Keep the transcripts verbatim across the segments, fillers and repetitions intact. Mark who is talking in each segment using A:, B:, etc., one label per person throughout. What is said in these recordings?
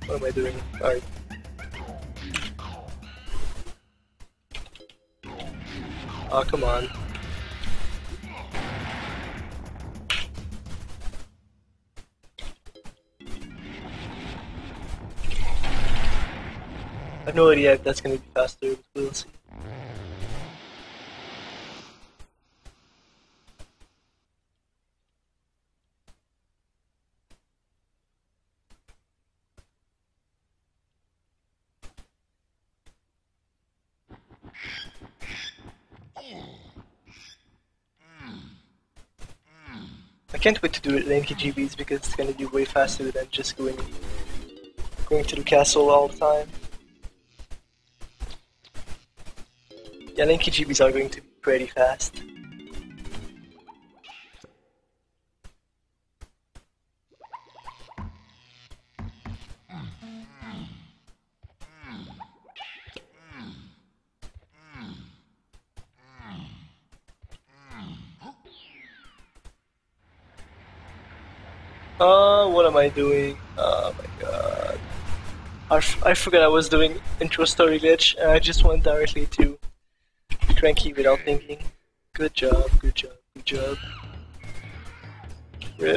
A: What am I doing? Alright. Oh, come on. I have no idea if that's gonna be faster, but we'll see. I can't wait to do it in N K G Bs because it's gonna be way faster than just going going to the castle all the time. Yeah, N K G Bs are going to be pretty fast. Uh, what am I doing? Oh my god. I, f I forgot I was doing intro story glitch and I just went directly to Cranky without thinking. Good job, good job, good job. Rip.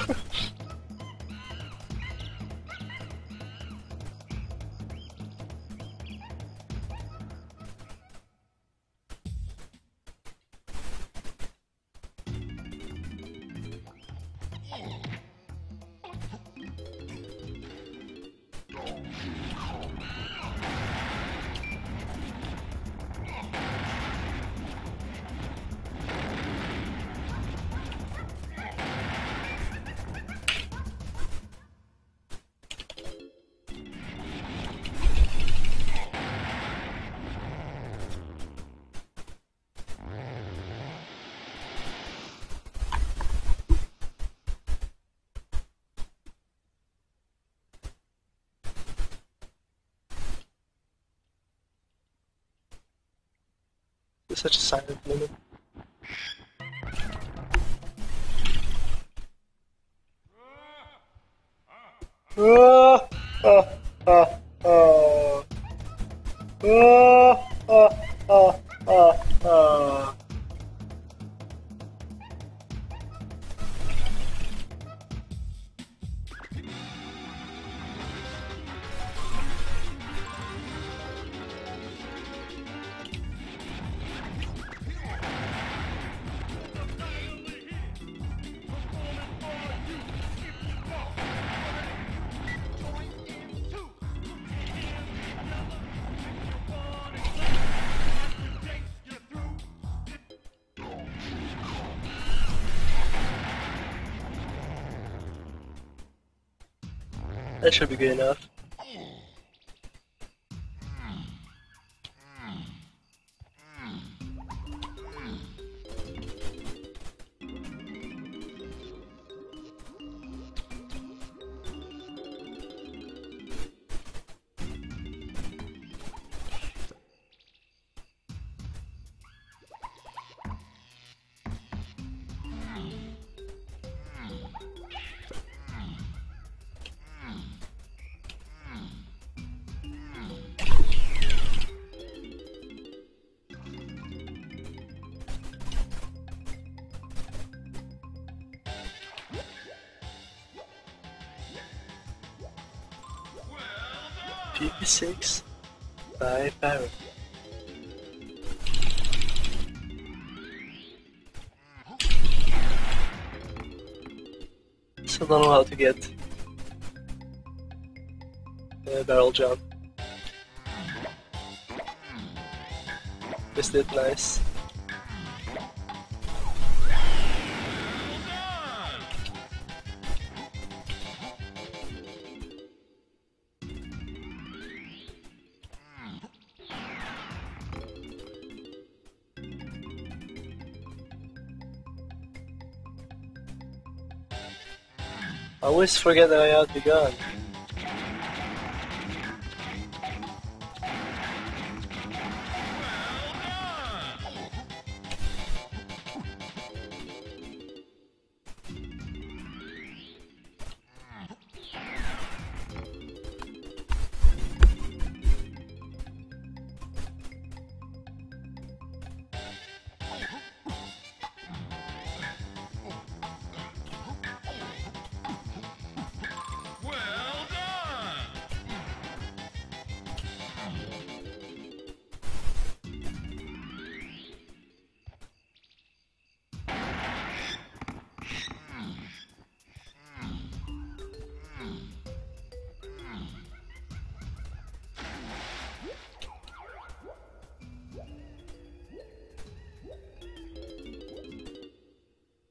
A: It's such a silent moment. Oh, oh, oh, oh. Oh, oh, oh, oh, oh. That should be good enough. fifty-six by Baron. Still don't know how to get a barrel jump. Missed it, nice. I always forget that I have the gun.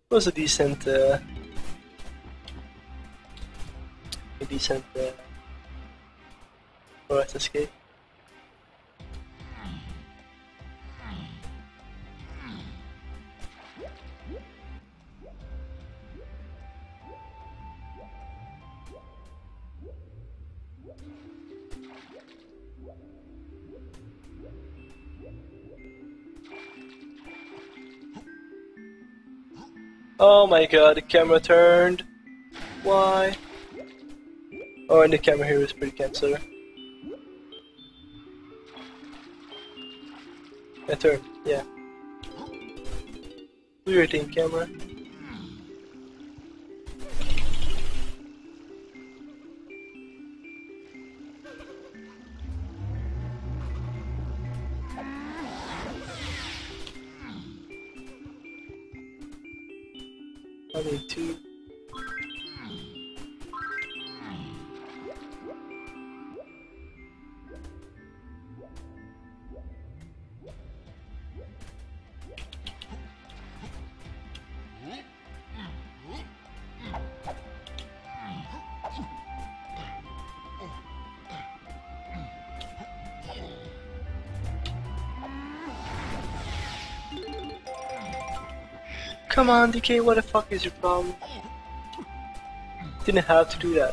A: was a decent, uh, a decent uh, forest escape. Oh my god, the camera turned. Why? Oh, and the camera here is pretty cancer. I turned, yeah. Do your thing, camera. I need two. Come on, D K, what the fuck is your problem? Didn't have to do that.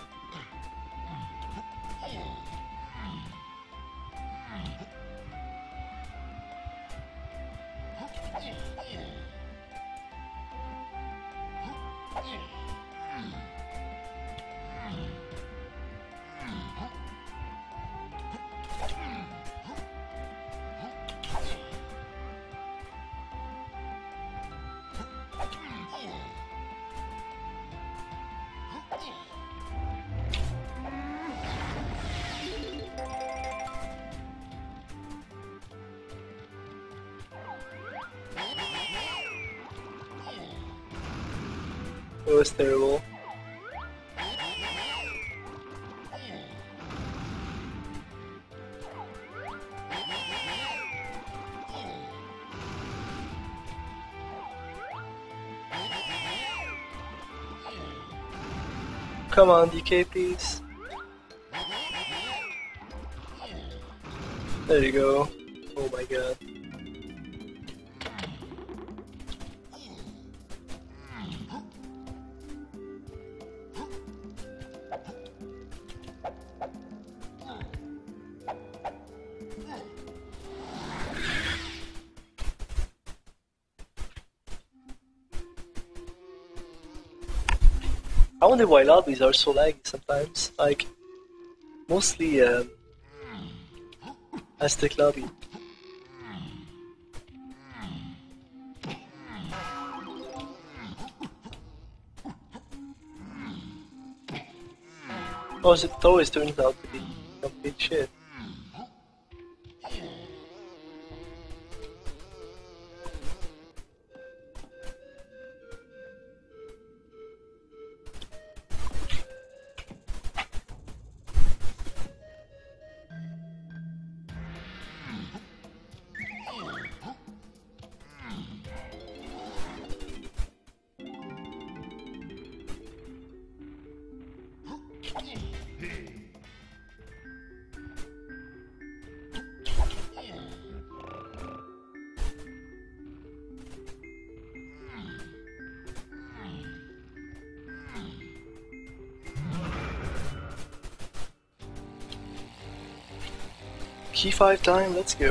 A: It was terrible. Come on, D K, please. There you go. Oh my god. I wonder why lobbies are so laggy sometimes. Like, mostly um, Aztec lobby. Oh, it always turns out to be complete shit. Key five time, let's go.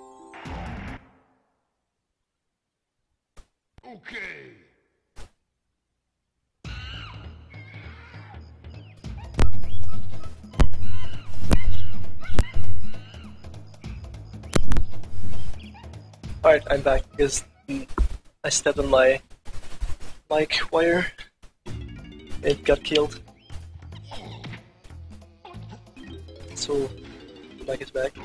B: Okay.
A: Alright, I'm back because mm, I stepped on my mic wire. It got killed. So, mic is back.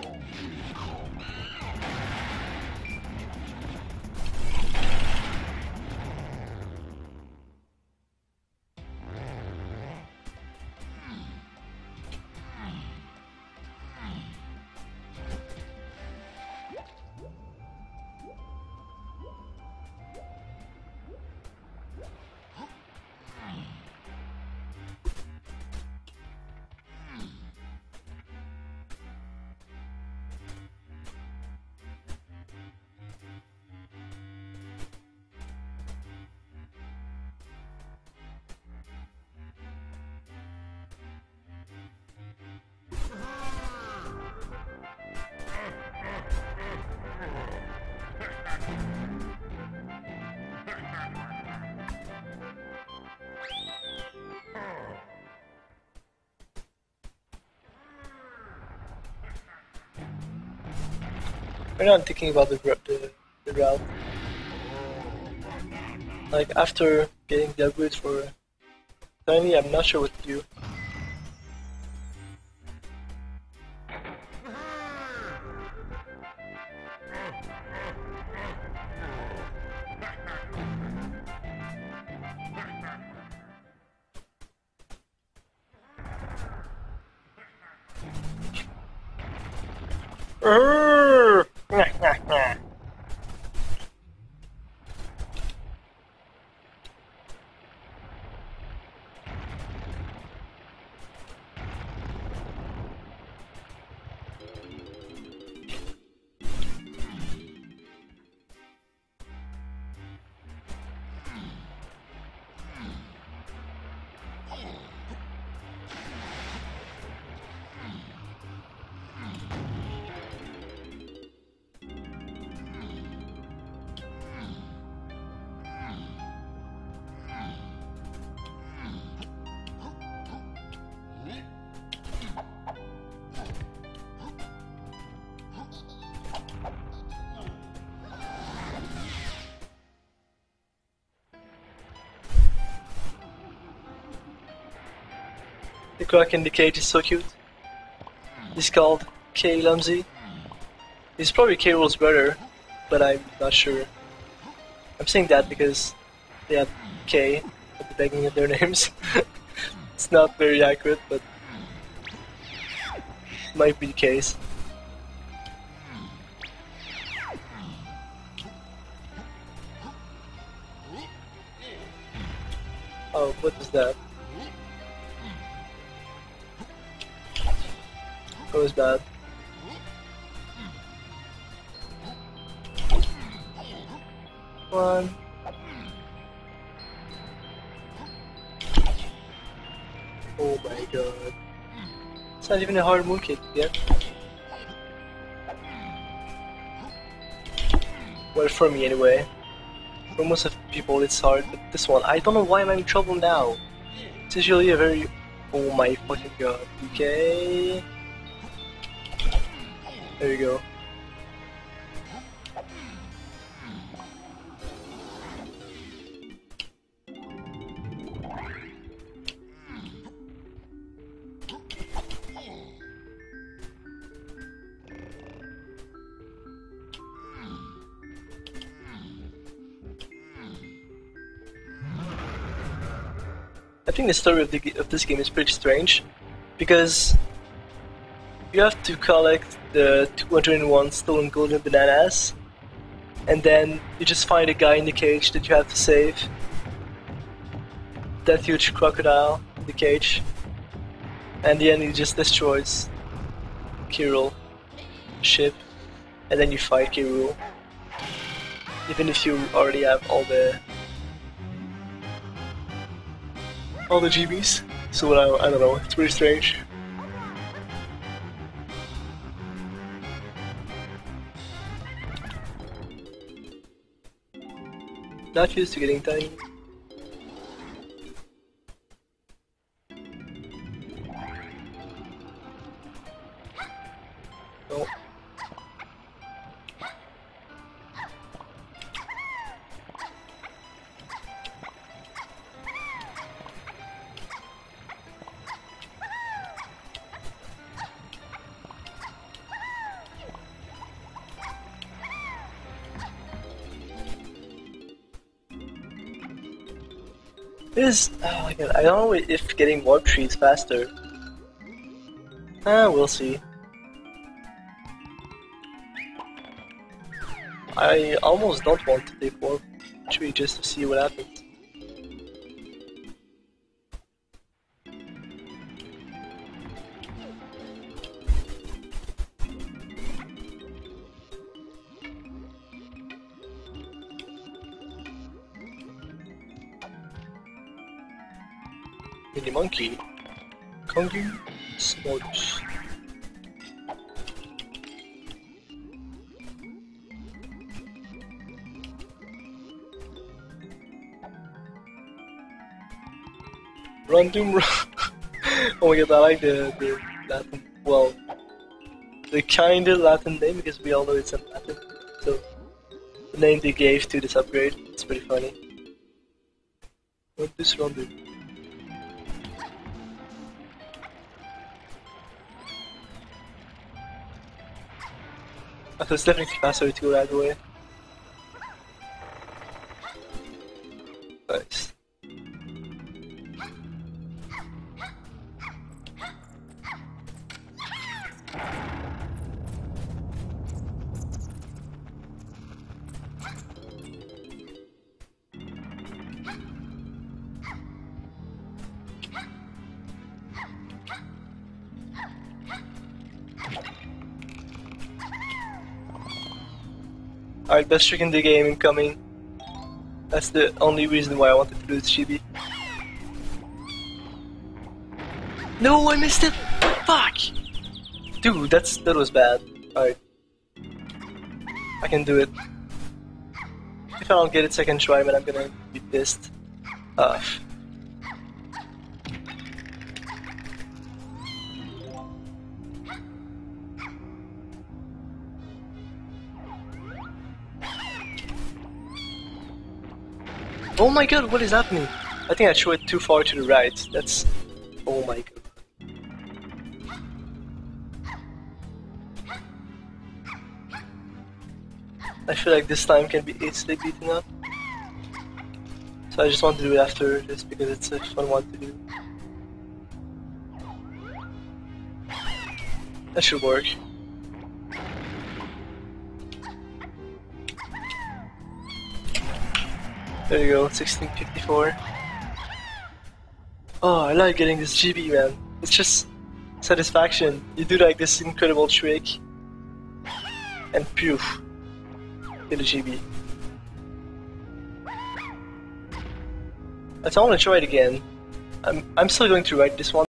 A: Right now I'm thinking about the, the, the route. Like, after getting the upgrades for Tiny, I'm not sure what to do. Urgh! The crack in the cage is so cute. He's called K. Lumsy. He's probably K. Rool's brother, but I'm not sure. I'm saying that because they have K at the beginning of their names. It's not very accurate, but might be the case. Oh, what was that? That was bad. One. Oh my god. It's not even a hard moon kick yet. Well, for me anyway. For most of the people it's hard, but this one, I don't know why I'm having trouble now. It's usually a very... Oh my fucking god. Okay. There you go. I think the story of, the, of this game is pretty strange, because you have to collect the two hundred and one stolen golden bananas, and then you just find a guy in the cage that you have to save. That huge crocodile in the cage, and the end he just destroys K. Rool ship, and then you fight K. Rool, even if you already have all the all the G Bs. So I, I don't know, it's pretty strange. Not used to getting tiny. No. Is oh my god, I don't know if getting warp tree is faster. Ah, we'll see. I almost don't want to take warp tree just to see what happens. Mini monkey, Kongi, Smodus. Random run. Oh my god, I like the, the Latin, well, the kinda Latin name because we all know it's in Latin. So, the name they gave to this upgrade, it's pretty funny. What is Random? I thought it's definitely faster to go that way. Nice. Alright, best trick in the game incoming. That's the only reason why I wanted to do this chibi. No, I missed it! Fuck! Dude, that's that was bad. Alright. I can do it. If I don't get it second try, man, I'm gonna be pissed. Uh, Oh my god, what is happening? I think I threw it too far to the right. That's... Oh my god. I feel like this time can be easily beaten up. So I just want to do it after this because it's a fun one to do. That should work. There you go, sixteen fifty-four. Oh, I like getting this G B, man. It's just satisfaction. You do like this incredible trick, and poof, get a G B. I want to try it again. I'm I'm still going to write this one.